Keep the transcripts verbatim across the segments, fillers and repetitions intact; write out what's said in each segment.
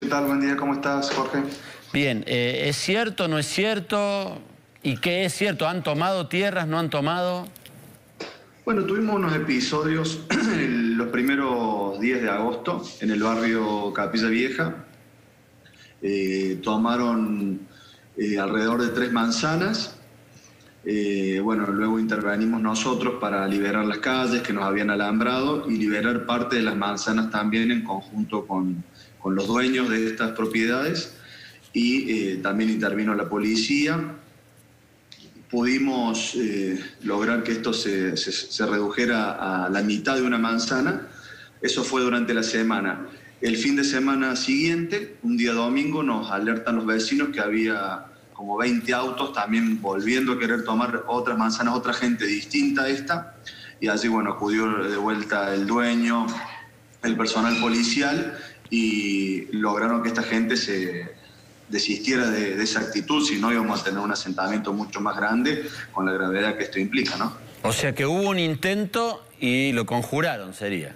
tal? Buen día, ¿cómo estás, Jorge? Bien, eh, ¿es cierto, no es cierto? ¿Y qué es cierto? ¿Han tomado tierras, no han tomado? Bueno, tuvimos unos episodios en los primeros días de agosto en el barrio Capilla Vieja. Eh, tomaron eh, alrededor de tres manzanas. Eh, bueno, luego intervenimos nosotros para liberar las calles que nos habían alambrado y liberar parte de las manzanas también en conjunto con, con los dueños de estas propiedades. Y eh, también intervino la policía. Pudimos eh, lograr que esto se, se, se redujera a la mitad de una manzana. Eso fue durante la semana. El fin de semana siguiente, un día domingo, nos alertan los vecinos que había como veinte autos también volviendo a querer tomar otras manzanas, otra gente distinta a esta. Y allí, bueno, acudió de vuelta el dueño, el personal policial, y lograron que esta gente se desistiera de, de esa actitud, si no íbamos a tener un asentamiento mucho más grande con la gravedad que esto implica, ¿no? O sea que hubo un intento y lo conjuraron, sería.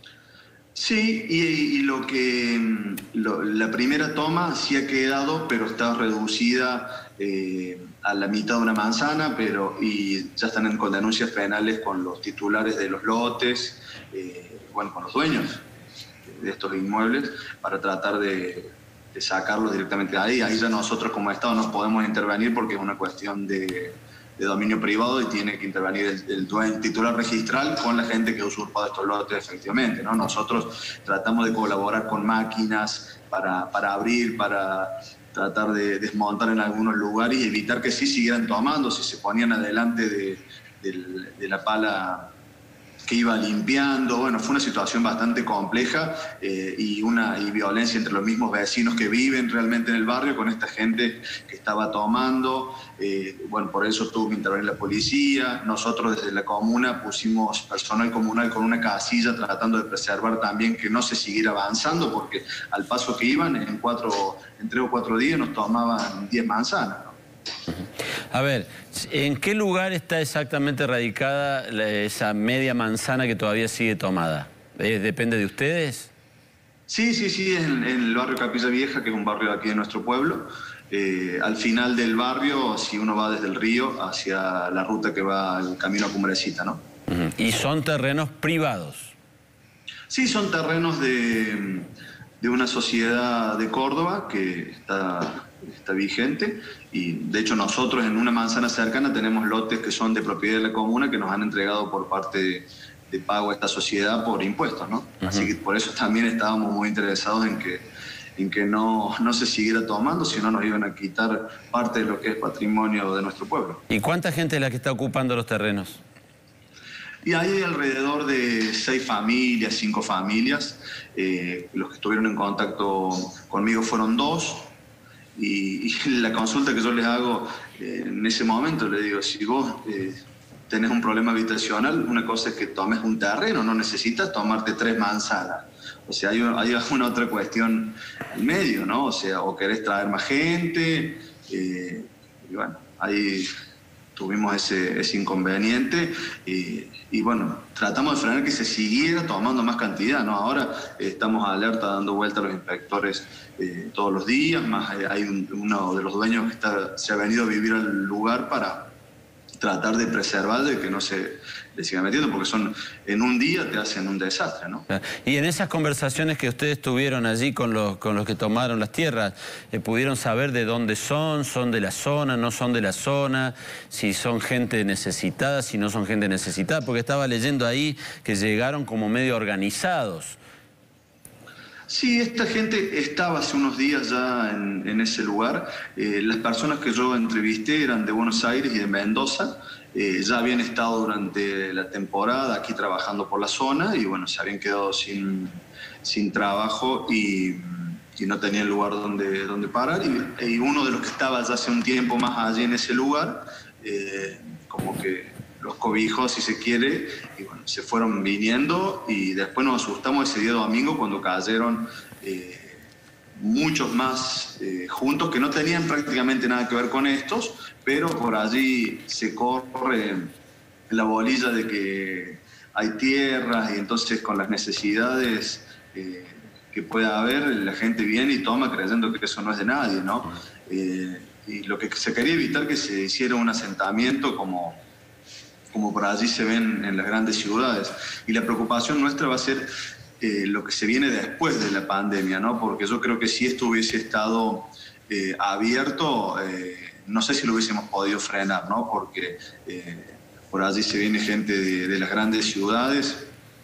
Sí, y, y lo que lo, la primera toma sí ha quedado, pero está reducida eh, a la mitad de una manzana, pero y ya están en, con denuncias penales con los titulares de los lotes, eh, bueno, con los dueños de estos inmuebles, para tratar de, de sacarlos directamente de ahí. Ahí ya nosotros como Estado no podemos intervenir porque es una cuestión de, de dominio privado y tiene que intervenir el, el, el titular registral con la gente que ha usurpado estos lotes efectivamente, ¿no? Nosotros tratamos de colaborar con máquinas para, para abrir, para tratar de desmontar en algunos lugares y evitar que sí siguieran tomando, si se ponían adelante de, de, de la pala que iba limpiando. Bueno, fue una situación bastante compleja eh, y una y violencia entre los mismos vecinos que viven realmente en el barrio con esta gente que estaba tomando. Eh, bueno, por eso tuvo que intervenir la policía. Nosotros desde la comuna pusimos personal comunal con una casilla tratando de preservar también que no se siguiera avanzando, porque al paso que iban, en, cuatro, en tres o cuatro días nos tomaban diez manzanas, ¿no? A ver, ¿en qué lugar está exactamente radicada esa media manzana que todavía sigue tomada? ¿Depende de ustedes? Sí, sí, sí, es en, en el barrio Capilla Vieja, que es un barrio aquí de nuestro pueblo. Eh, al final del barrio, si uno va desde el río hacia la ruta que va al camino a Cumbrecita, ¿no? Uh-huh. ¿Y son terrenos privados? Sí, son terrenos de, de una sociedad de Córdoba que está... está vigente, y de hecho nosotros en una manzana cercana tenemos lotes que son de propiedad de la comuna que nos han entregado por parte de, de pago a esta sociedad por impuestos, ¿no? Uh-huh. Así que por eso también estábamos muy interesados en que, en que no, no se siguiera tomando, si no nos iban a quitar parte de lo que es patrimonio de nuestro pueblo. ¿Y cuánta gente es la que está ocupando los terrenos? Y hay alrededor de seis familias, cinco familias. Eh, los que estuvieron en contacto conmigo fueron dos. Y, y la consulta que yo les hago eh, en ese momento, le digo, si vos eh, tenés un problema habitacional, una cosa es que tomes un terreno, no necesitas tomarte tres manzanas. O sea, hay, hay alguna otra cuestión en medio, ¿no? O sea, o querés traer más gente, eh, y bueno, ahí tuvimos ese, ese inconveniente y, y bueno, tratamos de frenar que se siguiera tomando más cantidad, ¿no? Ahora eh, estamos alerta, dando vuelta a los inspectores eh, todos los días, más eh, hay un, uno de los dueños que está, se ha venido a vivir al lugar para tratar de preservar de que no se le siga metiendo, porque son en un día te hacen un desastre, ¿no? Y en esas conversaciones que ustedes tuvieron allí con los, con los que tomaron las tierras, eh, ¿pudieron saber de dónde son? ¿Son de la zona? ¿No son de la zona? Si son gente necesitada, si no son gente necesitada, porque estaba leyendo ahí que llegaron como medio organizados. Sí, esta gente estaba hace unos días ya en, en ese lugar. Eh, las personas que yo entrevisté eran de Buenos Aires y de Mendoza. Eh, ya habían estado durante la temporada aquí trabajando por la zona y bueno, se habían quedado sin, sin trabajo y, y no tenían lugar donde, donde parar. Y, y uno de los que estaba ya hace un tiempo más allí en ese lugar, eh, como que los cobijos, si se quiere, y bueno, se fueron viniendo y después nos asustamos ese día domingo cuando cayeron eh, muchos más eh, juntos que no tenían prácticamente nada que ver con estos, pero por allí se corre la bolilla de que hay tierras y entonces con las necesidades eh, que pueda haber, la gente viene y toma creyendo que eso no es de nadie, ¿no? Eh, y lo que se quería evitar que se hiciera un asentamiento como, como por allí se ven en las grandes ciudades. Y la preocupación nuestra va a ser eh, lo que se viene después de la pandemia, ¿no? Porque yo creo que si esto hubiese estado eh, abierto, eh, no sé si lo hubiésemos podido frenar, ¿no? Porque eh, por allí se viene gente de, de las grandes ciudades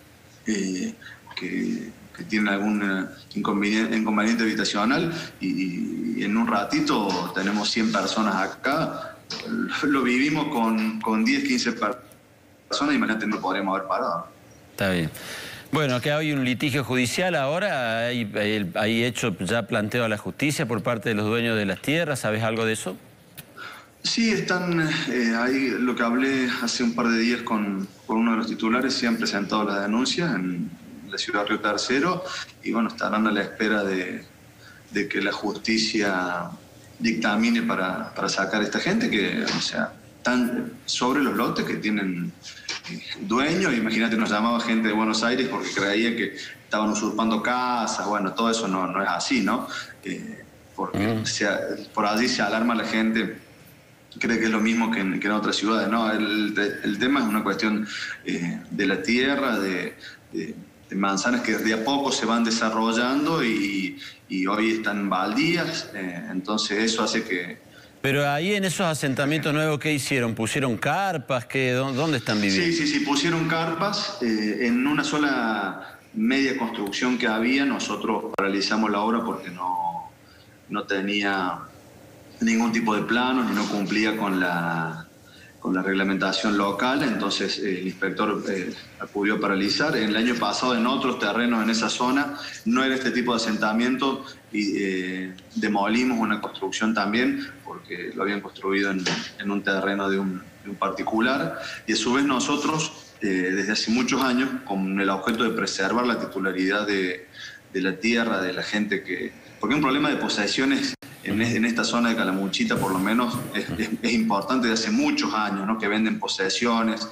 eh, que... que tienen algún inconveniente, inconveniente habitacional y, y en un ratito tenemos cien personas acá, lo vivimos con, con diez, quince personas y imagínate, no podríamos haber parado. Está bien. Bueno, acá hay un litigio judicial ahora, hay, hay, hay hecho ya planteo a la justicia por parte de los dueños de las tierras, ¿sabes algo de eso? Sí, están eh, ahí, lo que hablé hace un par de días con, con uno de los titulares, se han presentado las denuncias en la ciudad de Río Tercero y bueno, estarán a la espera de, de que la justicia dictamine para, para sacar a esta gente que, o sea, están sobre los lotes que tienen eh, dueños. Imagínate, nos llamaba gente de Buenos Aires porque creía que estaban usurpando casas, bueno, todo eso no, no es así, ¿no? Eh, porque mm. se, por allí se alarma la gente, cree que es lo mismo que en, que en otras ciudades, ¿no? El, el tema es una cuestión eh, de la tierra, de, de manzanas que de a poco se van desarrollando y, y hoy están baldías, eh, entonces eso hace que... Pero ahí en esos asentamientos nuevos, ¿qué hicieron? ¿Pusieron carpas? ¿Qué, ¿Dónde están viviendo? Sí, sí, sí, pusieron carpas eh, en una sola media construcción que había. Nosotros paralizamos la obra porque no, no tenía ningún tipo de planos ni no cumplía con la... con la reglamentación local, entonces eh, el inspector eh, acudió a paralizar. En el año pasado, en otros terrenos en esa zona, no era este tipo de asentamiento y eh, demolimos una construcción también, porque lo habían construido en, en un terreno de un, de un particular, y a su vez nosotros, eh, desde hace muchos años, con el objeto de preservar la titularidad de, de la tierra, de la gente que... Porque un problema de posesiones en, en esta zona de Calamuchita, por lo menos, es, es, es importante de hace muchos años, ¿no? Que venden posesiones,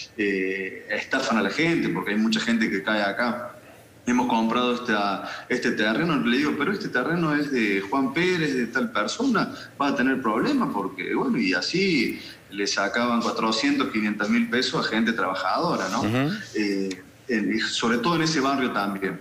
eh, estafan a la gente, porque hay mucha gente que cae acá. Hemos comprado esta, este terreno, le digo, pero este terreno es de Juan Pérez, de tal persona, va a tener problemas, porque, bueno, y así le sacaban cuatrocientos, quinientos mil pesos a gente trabajadora, ¿no? Uh-huh. eh, en, sobre todo en ese barrio también.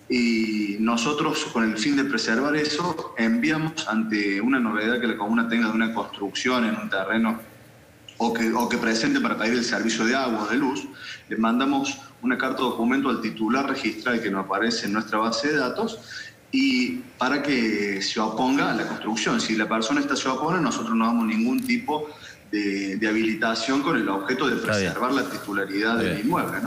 Y nosotros, con el fin de preservar eso, enviamos ante una novedad que la comuna tenga de una construcción en un terreno o que, o que presente para pedir el servicio de agua o de luz, le mandamos una carta de documento al titular registral que nos aparece en nuestra base de datos y para que se oponga a la construcción. Si la persona esta se opone, nosotros no damos ningún tipo de, de habilitación con el objeto de preservar la titularidad del inmueble, ¿no?